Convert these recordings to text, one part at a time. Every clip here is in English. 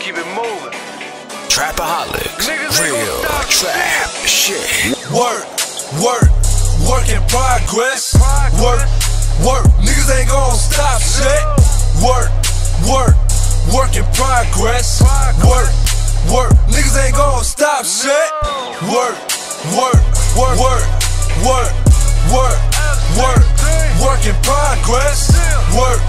keep it moving. Trapaholics, real trap shit. Work, work in progress. Work, niggas ain't gon' stop shit. Work in progress. Work, niggas ain't gon' stop shit. Work in progress. Work.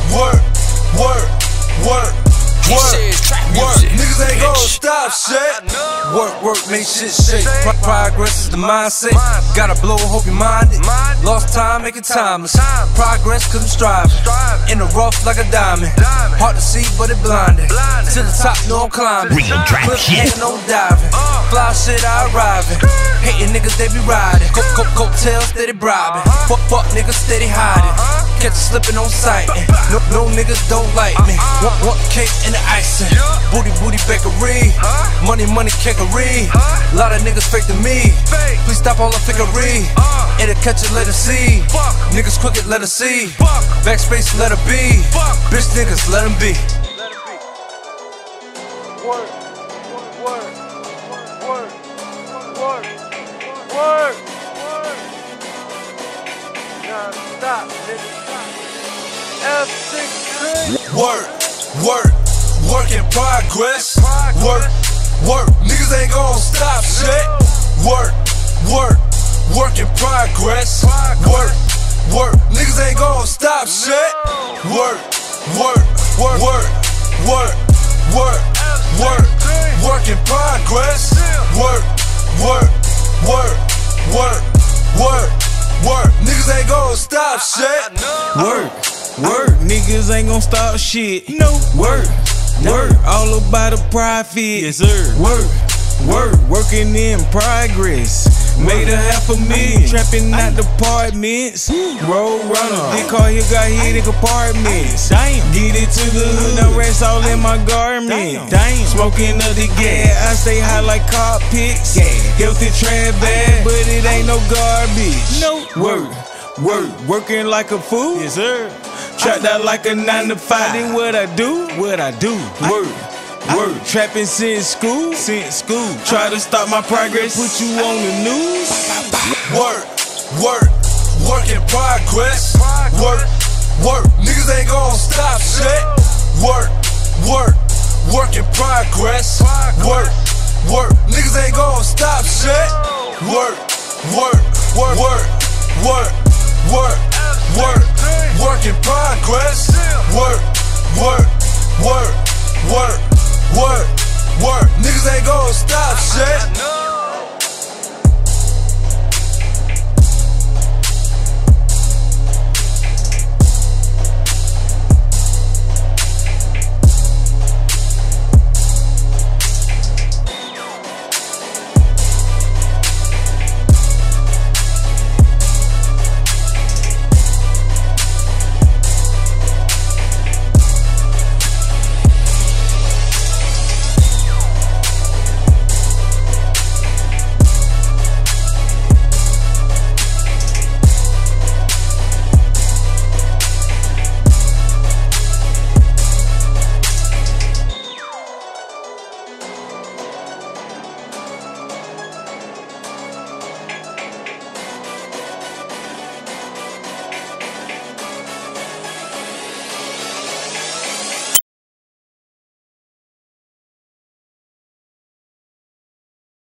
Niggas ain't gon' stop shit. Work, make shit shake. Progress is the mindset. Gotta blow, hope you mind it. Lost time, make it timeless. Progress cause I'm striving. In the rough like a diamond. Hard to see, but it blinded. To the top, no I'm climbing. Flip hand, no diving. Fly shit, I arriving. Hating niggas, they be riding. Coattails, steady bribing. Fuck niggas, steady hiding. Catch you slipping on sight. No niggas don't like me. Want cake and the icing. Booty bakery. Money kickery. Lot of niggas fake to me. Please stop all the fakery. It'll catch it, let it see. Niggas quick it, let it see. Backspace, let it be. Bitch niggas, let them be. Work. Non-stop, nigga. F16. Work in progress. Work, niggas ain't gon' stop shit. Work in progress. Work, niggas ain't gon' stop shit. Work in progress. Work, niggas ain't gon' stop shit. Work, niggas ain't gon' stop shit. No, work, all about the profit. Yes, sir. Working in progress. Made a $500,000, trapping out the apartments. Road runner, this car here got hit in compartments. Damn, get it to the hood, now rest all in my garment. Damn, smoking up the gas, I stay high like carpets. Healthy trap bag, but it ain't no garbage. No, working like a fool. Yes, sir. Trapped out like a 9 to 5. Then what I do? Work, trapping since school. Try to stop my progress, put you on the news. Work in progress. Work, niggas ain't gon' stop shit. Work in progress. Work, niggas ain't gon' stop shit. Work in progress. Work, niggas ain't gon' stop shit.